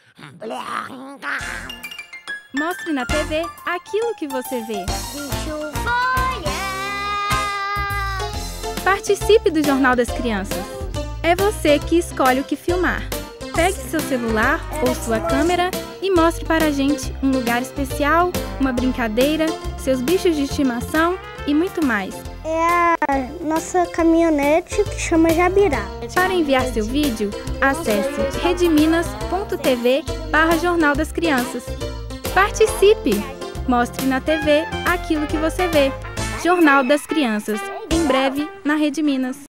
Mostre na TV aquilo que você vê. Bicho folha. Participe do Jornal das Crianças. É você que escolhe o que filmar. Pegue seu celular ou sua câmera e mostre para a gente um lugar especial, uma brincadeira, seus bichos de estimação e muito mais. É a nossa caminhonete que chama Jabirá. Para enviar seu vídeo, acesse redminas.tv/Jornal das Crianças. Participe! Mostre na TV aquilo que você vê. Jornal das Crianças, em breve na Rede Minas.